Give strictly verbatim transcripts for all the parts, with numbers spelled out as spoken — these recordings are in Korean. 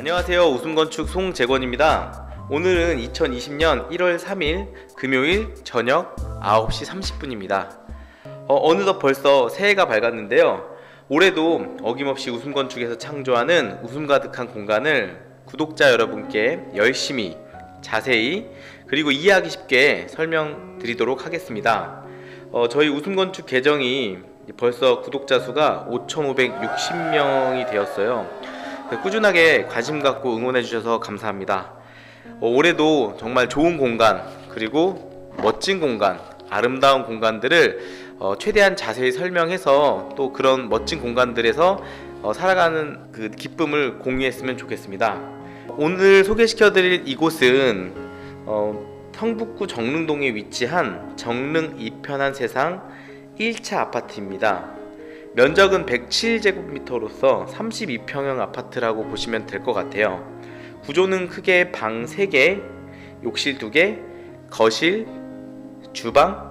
안녕하세요. 웃음건축 송재권입니다. 오늘은 이천이십년 일월 삼일 금요일 저녁 아홉 시 삼십 분입니다. 어, 어느덧 벌써 새해가 밝았는데요. 올해도 어김없이 웃음건축에서 창조하는 웃음 가득한 공간을 구독자 여러분께 열심히 자세히 그리고 이해하기 쉽게 설명드리도록 하겠습니다. 어, 저희 웃음건축 계정이 벌써 구독자 수가 오천오백육십 명이 되었어요. 꾸준하게 관심 갖고 응원해 주셔서 감사합니다. 어, 올해도 정말 좋은 공간 그리고 멋진 공간, 아름다운 공간들을 어, 최대한 자세히 설명해서 또 그런 멋진 공간들에서 어, 살아가는 그 기쁨을 공유했으면 좋겠습니다. 오늘 소개시켜 드릴 이곳은 어, 성북구 정릉동에 위치한 정릉 이편한 세상 일 차 아파트입니다. 면적은 백칠 제곱미터로서 삼십이 평형 아파트라고 보시면 될 것 같아요. 구조는 크게 방 세 개, 욕실 두 개, 거실, 주방,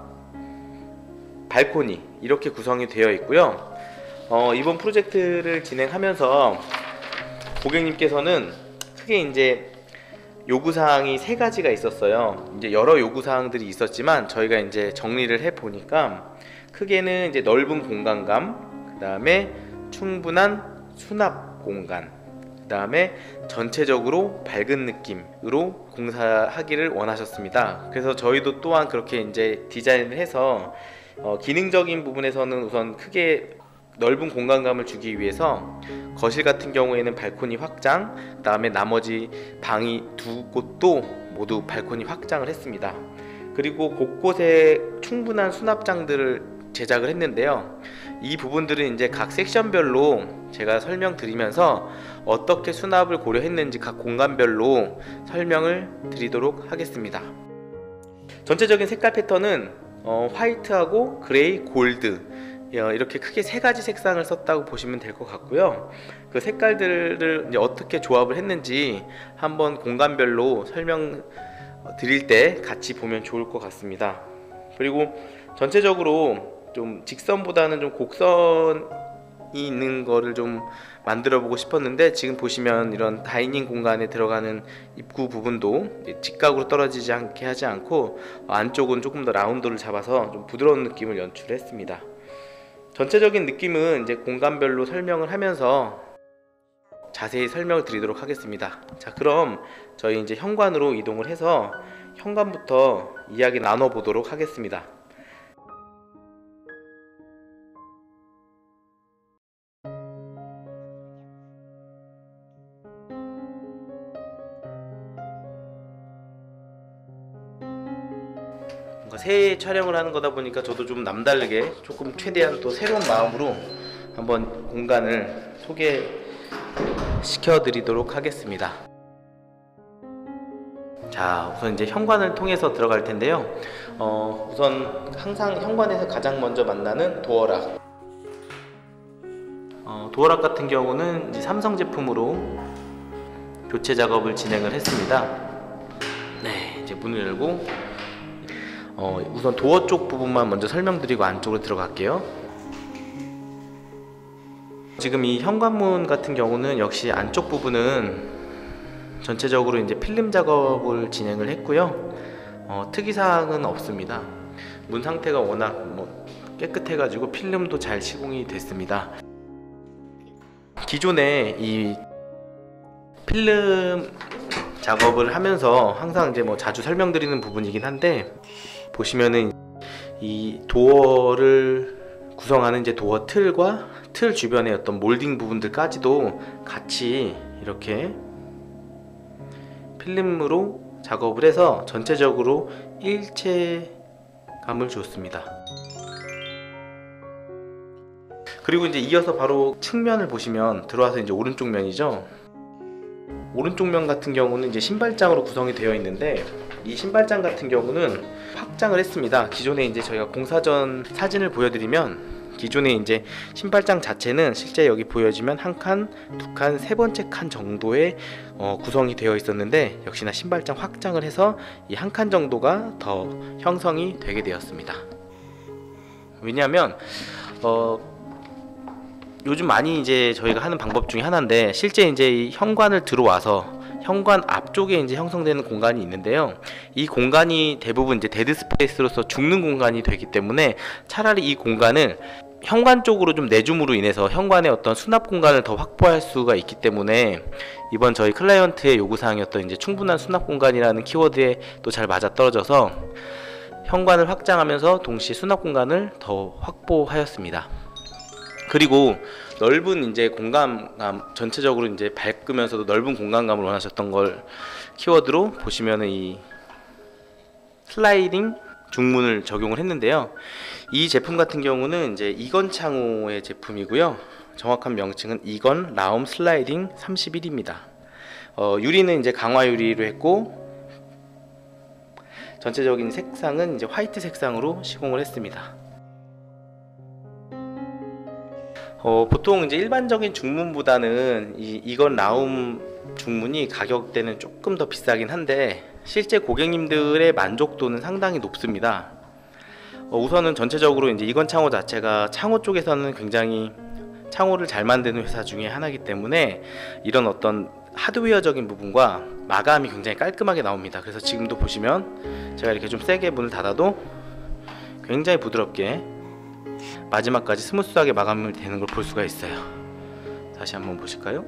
발코니 이렇게 구성이 되어 있고요. 어, 이번 프로젝트를 진행하면서 고객님께서는 크게 이제 요구사항이 세 가지가 있었어요. 이제 여러 요구사항들이 있었지만 저희가 이제 정리를 해 보니까 크게는 이제 넓은 공간감, 그 다음에 충분한 수납 공간, 그 다음에 전체적으로 밝은 느낌으로 공사하기를 원하셨습니다. 그래서 저희도 또한 그렇게 이제 디자인을 해서 어, 기능적인 부분에서는 우선 크게 넓은 공간감을 주기 위해서 거실 같은 경우에는 발코니 확장, 그 다음에 나머지 방이 두 곳도 모두 발코니 확장을 했습니다. 그리고 곳곳에 충분한 수납장들을 제작을 했는데요. 이 부분들은 이제 각 섹션별로 제가 설명드리면서 어떻게 수납을 고려했는지 각 공간별로 설명을 드리도록 하겠습니다. 전체적인 색깔 패턴은 어, 화이트하고 그레이, 골드 어, 이렇게 크게 세 가지 색상을 썼다고 보시면 될 것 같고요. 그 색깔들을 이제 어떻게 조합을 했는지 한번 공간별로 설명 드릴 때 같이 보면 좋을 것 같습니다. 그리고 전체적으로 좀 직선보다는 좀 곡선이 있는 거를 좀 만들어 보고 싶었는데, 지금 보시면 이런 다이닝 공간에 들어가는 입구 부분도 직각으로 떨어지지 않게 하지 않고 안쪽은 조금 더 라운드를 잡아서 좀 부드러운 느낌을 연출했습니다. 전체적인 느낌은 이제 공간별로 설명을 하면서 자세히 설명을 드리도록 하겠습니다. 자, 그럼 저희 이제 현관으로 이동을 해서 현관부터 이야기 나눠 보도록 하겠습니다. 새해 촬영을 하는 거다 보니까 저도 좀 남다르게 조금 최대한 또 새로운 마음으로 한번 공간을 소개시켜 드리도록 하겠습니다. 자, 우선 이제 현관을 통해서 들어갈 텐데요. 어, 우선 항상 현관에서 가장 먼저 만나는 도어락. 어, 도어락 같은 경우는 이제 삼성 제품으로 교체 작업을 진행을 했습니다. 네, 이제 문을 열고 어, 우선 도어 쪽 부분만 먼저 설명드리고 안쪽으로 들어갈게요. 지금 이 현관문 같은 경우는 역시 안쪽 부분은 전체적으로 이제 필름 작업을 진행을 했고요. 어, 특이사항은 없습니다. 문 상태가 워낙 뭐 깨끗해가지고 필름도 잘 시공이 됐습니다. 기존에 이 필름 작업을 하면서 항상 이제 뭐 자주 설명드리는 부분이긴 한데, 보시면은 이 도어를 구성하는 이제 도어 틀과 틀 주변의 어떤 몰딩 부분들까지도 같이 이렇게 필름으로 작업을 해서 전체적으로 일체감을 줬습니다. 그리고 이제 이어서 바로 측면을 보시면 들어와서 이제 오른쪽 면이죠. 오른쪽 면 같은 경우는 이제 신발장으로 구성이 되어 있는데, 이 신발장 같은 경우는 확장을 했습니다. 기존에 이제 저희가 공사 전 사진을 보여드리면 기존에 이제 신발장 자체는 실제 여기 보여지면 한 칸, 두 칸, 세 번째 칸 정도의 어, 구성이 되어 있었는데, 역시나 신발장 확장을 해서 이 한 칸 정도가 더 형성이 되게 되었습니다. 왜냐하면 어, 요즘 많이 이제 저희가 하는 방법 중에 하나인데, 실제 이제 이 현관을 들어와서 현관 앞쪽에 이제 형성되는 공간이 있는데요. 이 공간이 대부분 이제 데드 스페이스로서 죽는 공간이 되기 때문에 차라리 이 공간을 현관 쪽으로 좀 내줌으로 인해서 현관의 어떤 수납 공간을 더 확보할 수가 있기 때문에, 이번 저희 클라이언트의 요구사항이었던 이제 충분한 수납 공간이라는 키워드에 또 잘 맞아떨어져서 현관을 확장하면서 동시에 수납 공간을 더 확보하였습니다. 그리고 넓은 이제 공간감, 전체적으로 이제 밝으면서도 넓은 공간감을 원하셨던 걸 키워드로 보시면은 이 슬라이딩 중문을 적용을 했는데요. 이 제품 같은 경우는 이제 이건 창호의 제품이고요. 정확한 명칭은 이건 라움 슬라이딩 삼십일입니다. 어, 유리는 이제 강화 유리로 했고, 전체적인 색상은 이제 화이트 색상으로 시공을 했습니다. 어, 보통 이제 일반적인 중문보다는 이, 이건 라움 중문이 가격대는 조금 더 비싸긴 한데, 실제 고객님들의 만족도는 상당히 높습니다. 어, 우선은 전체적으로 이제 이건 창호 자체가 창호 쪽에서는 굉장히 창호를 잘 만드는 회사 중에 하나이기 때문에 이런 어떤 하드웨어적인 부분과 마감이 굉장히 깔끔하게 나옵니다. 그래서 지금도 보시면 제가 이렇게 좀 세게 문을 닫아도 굉장히 부드럽게 마지막까지 스무스하게 마감이 되는 걸 볼 수가 있어요. 다시 한번 보실까요?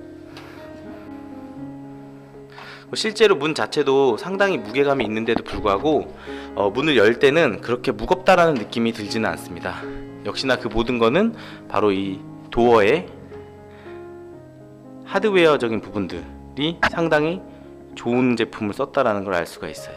실제로 문 자체도 상당히 무게감이 있는데도 불구하고 어, 문을 열 때는 그렇게 무겁다라는 느낌이 들지는 않습니다. 역시나 그 모든 거는 바로 이 도어의 하드웨어적인 부분들이 상당히 좋은 제품을 썼다라는 걸 알 수가 있어요.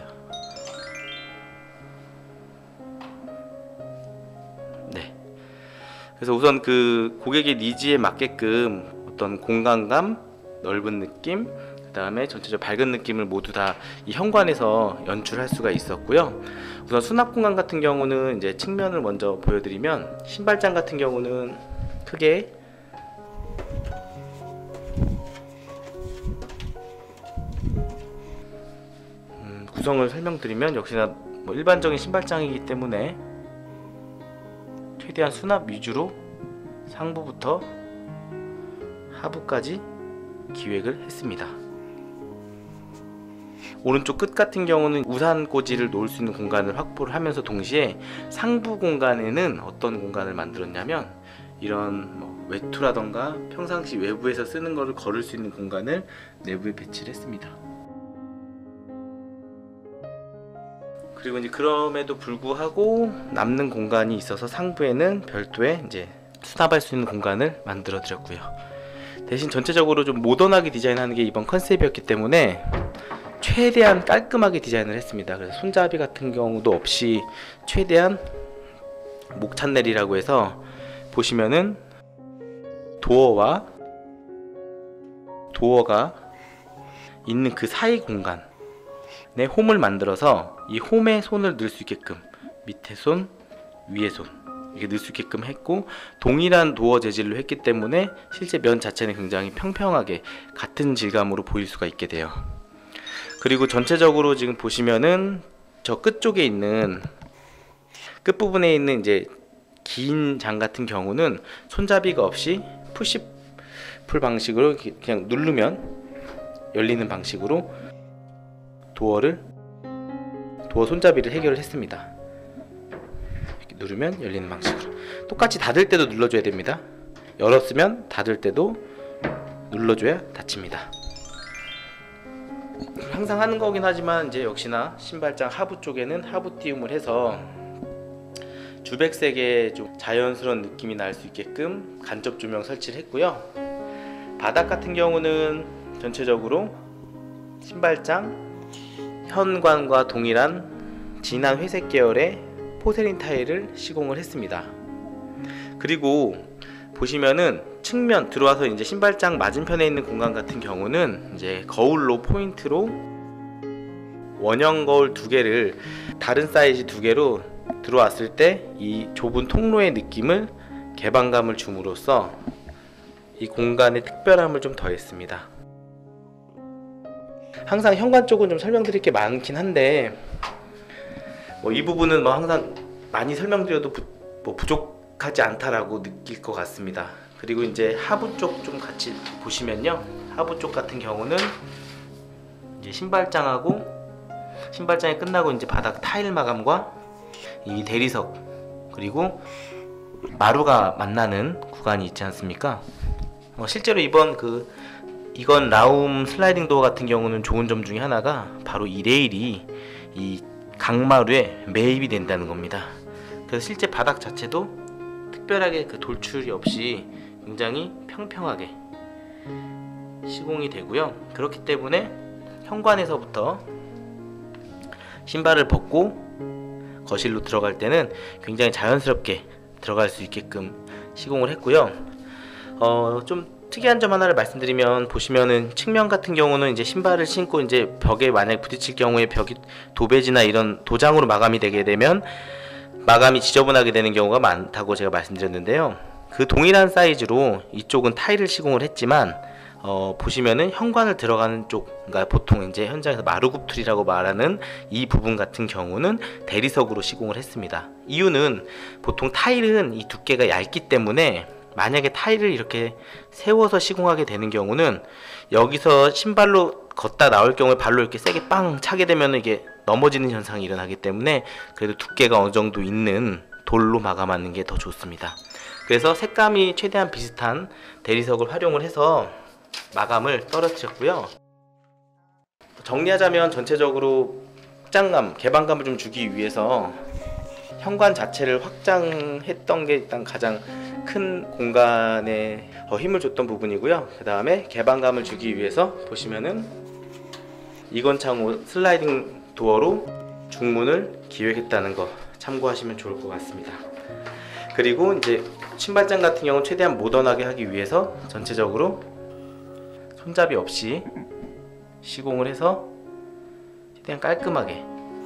네. 그래서 우선 그 고객의 니즈에 맞게끔 어떤 공간감, 넓은 느낌, 그 다음에 전체적 밝은 느낌을 모두 다 이 현관에서 연출할 수가 있었고요. 우선 수납 공간 같은 경우는 이제 측면을 먼저 보여드리면, 신발장 같은 경우는 크게 음, 구성을 설명드리면, 역시나 뭐 일반적인 신발장이기 때문에 최대한 수납 위주로 상부부터 하부까지 기획을 했습니다. 오른쪽 끝 같은 경우는 우산 꽂이를 놓을 수 있는 공간을 확보를 하면서 동시에 상부 공간에는 어떤 공간을 만들었냐면, 이런 뭐 외투라던가 평상시 외부에서 쓰는 거를 걸을 수 있는 공간을 내부에 배치를 했습니다. 그리고 이제 그럼에도 불구하고 남는 공간이 있어서 상부에는 별도의 이제 수납할 수 있는 공간을 만들어 드렸고요. 대신 전체적으로 좀 모던하게 디자인하는 게 이번 컨셉이었기 때문에 최대한 깔끔하게 디자인을 했습니다. 그래서 손잡이 같은 경우도 없이 최대한 목찬넬이라고 해서 보시면은 도어와 도어가 있는 그 사이 공간에 홈을 만들어서 이 홈에 손을 넣을 수 있게끔, 밑에 손, 위에 손 이렇게 넣을 수 있게끔 했고, 동일한 도어 재질로 했기 때문에 실제 면 자체는 굉장히 평평하게 같은 질감으로 보일 수가 있게 돼요. 그리고 전체적으로 지금 보시면은 저 끝쪽에 있는 끝부분에 있는 이제 긴 장 같은 경우는 손잡이가 없이 푸시 풀 방식으로 그냥 누르면 열리는 방식으로 도어를 도어 손잡이를 해결을 했습니다. 이렇게 누르면 열리는 방식으로. 똑같이 닫을 때도 눌러줘야 됩니다. 열었으면 닫을 때도 눌러줘야 닫힙니다. 항상 하는 거긴 하지만 이제 역시나 신발장 하부 쪽에는 하부 띄움을 해서 주백색의 좀 자연스러운 느낌이 날 수 있게끔 간접 조명 설치를 했고요. 바닥 같은 경우는 전체적으로 신발장 현관과 동일한 진한 회색 계열의 포세린 타일을 시공을 했습니다. 그리고 보시면은 측면 들어와서 이제 신발장 맞은편에 있는 공간 같은 경우는 이제 거울로 포인트로 원형 거울 두 개를 다른 사이즈 두 개로 들어왔을 때 이 좁은 통로의 느낌을 개방감을 줌으로써 이 공간의 특별함을 좀 더했습니다. 항상 현관 쪽은 좀 설명드릴 게 많긴 한데 뭐 이 부분은 뭐 항상 많이 설명드려도 부, 뭐 부족하지 않다라고 느낄 것 같습니다. 그리고 이제 하부 쪽 좀 같이 보시면요, 하부 쪽 같은 경우는 이제 신발장하고 신발장이 끝나고 이제 바닥 타일 마감과 이 대리석 그리고 마루가 만나는 구간이 있지 않습니까? 어, 실제로 이번 그 이건 라움 슬라이딩 도어 같은 경우는 좋은 점 중에 하나가 바로 이 레일이 이 강마루에 매입이 된다는 겁니다. 그래서 실제 바닥 자체도 특별하게 그 돌출이 없이 굉장히 평평하게 시공이 되고요. 그렇기 때문에 현관에서부터 신발을 벗고 거실로 들어갈 때는 굉장히 자연스럽게 들어갈 수 있게끔 시공을 했고요. 어, 좀 특이한 점 하나를 말씀드리면, 보시면은 측면 같은 경우는 이제 신발을 신고 이제 벽에 만약 부딪힐 경우에 벽이 도배지나 이런 도장으로 마감이 되게 되면 마감이 지저분하게 되는 경우가 많다고 제가 말씀드렸는데요. 그 동일한 사이즈로 이쪽은 타일을 시공을 했지만 어, 보시면은 현관을 들어가는 쪽, 그러니까 보통 이제 현장에서 마루굽틀이라고 말하는 이 부분 같은 경우는 대리석으로 시공을 했습니다. 이유는 보통 타일은 이 두께가 얇기 때문에 만약에 타일을 이렇게 세워서 시공하게 되는 경우는 여기서 신발로 걷다 나올 경우에 발로 이렇게 세게 빵 차게 되면 이게 넘어지는 현상이 일어나기 때문에 그래도 두께가 어느 정도 있는 돌로 마감하는 게 더 좋습니다. 그래서 색감이 최대한 비슷한 대리석을 활용을 해서 마감을 떨어뜨렸고요. 정리하자면 전체적으로 확장감, 개방감을 좀 주기 위해서 현관 자체를 확장했던 게 일단 가장 큰 공간에 힘을 줬던 부분이고요. 그 다음에 개방감을 주기 위해서 보시면은 이건창호 슬라이딩 도어로 중문을 기획했다는 거 참고하시면 좋을 것 같습니다. 그리고 이제 신발장 같은 경우는 최대한 모던하게 하기 위해서 전체적으로 손잡이 없이 시공을 해서 최대한 깔끔하게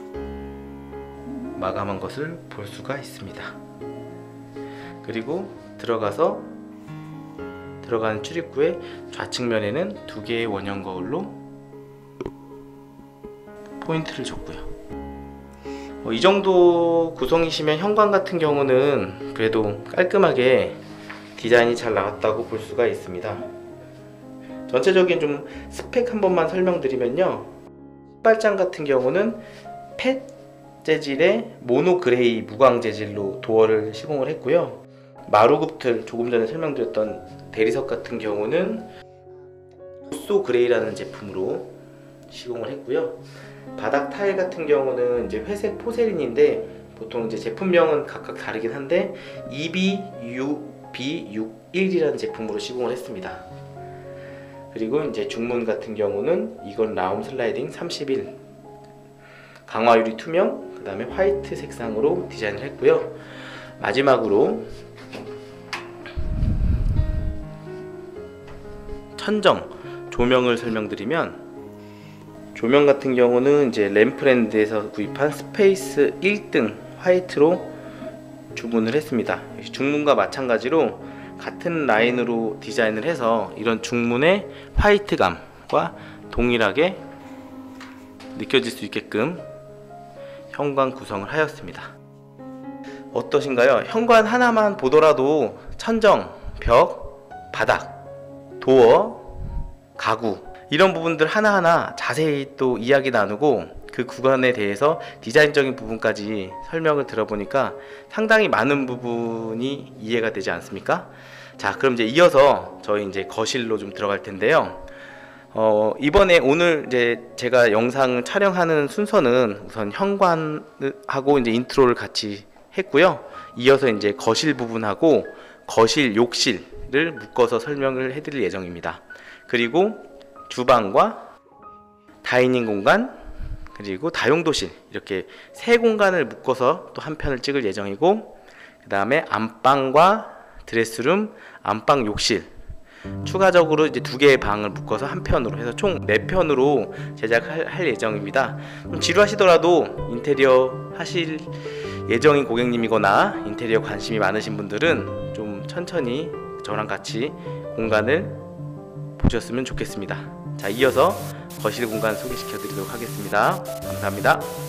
마감한 것을 볼 수가 있습니다. 그리고 들어가서 들어가는 출입구의 좌측면에는 두 개의 원형 거울로 포인트를 줬고요. 어, 이 정도 구성이시면 현관 같은 경우는 그래도 깔끔하게 디자인이 잘 나왔다고 볼 수가 있습니다. 전체적인 좀 스펙 한 번만 설명드리면요, 신발장 같은 경우는 펫 재질의 모노그레이 무광 재질로 도어를 시공을 했고요. 마루굽틀, 조금 전에 설명드렸던 대리석 같은 경우는 오소 그레이라는 제품으로 시공을 했고요. 바닥 타일 같은 경우는 이제 회색 포세린인데 보통 이제 제품명은 각각 다르긴 한데 이비유비 육십일이라는 제품으로 시공을 했습니다. 그리고 이제 중문 같은 경우는 이건 라움 슬라이딩 삼십일 강화 유리 투명, 그 다음에 화이트 색상으로 디자인을 했고요. 마지막으로 천정 조명을 설명드리면, 조명 같은 경우는 이제 램프랜드에서 구입한 스페이스 일 등 화이트로 주문을 했습니다. 중문과 마찬가지로 같은 라인으로 디자인을 해서 이런 중문의 화이트감과 동일하게 느껴질 수 있게끔 현관 구성을 하였습니다. 어떠신가요? 현관 하나만 보더라도 천정, 벽, 바닥, 도어, 가구 이런 부분들 하나하나 자세히 또 이야기 나누고 그 구간에 대해서 디자인적인 부분까지 설명을 들어보니까 상당히 많은 부분이 이해가 되지 않습니까? 자, 그럼 이제 이어서 저희 이제 거실로 좀 들어갈 텐데요. 어, 이번에 오늘 이제 제가 영상 촬영하는 순서는 우선 현관하고 이제 인트로를 같이 했고요. 이어서 이제 거실 부분하고 거실 욕실을 묶어서 설명을 해드릴 예정입니다. 그리고 주방과 다이닝 공간 그리고 다용도실 이렇게 세 공간을 묶어서 또 한 편을 찍을 예정이고, 그 다음에 안방과 드레스룸, 안방 욕실 추가적으로 이제 두 개의 방을 묶어서 한 편으로 해서 총 네 편으로 제작할 할 예정입니다. 좀 지루하시더라도 인테리어 하실 예정인 고객님이거나 인테리어 관심이 많으신 분들은 좀 천천히 저랑 같이 공간을 보셨으면 좋겠습니다. 자, 이어서 거실 공간 소개시켜 드리도록 하겠습니다. 감사합니다.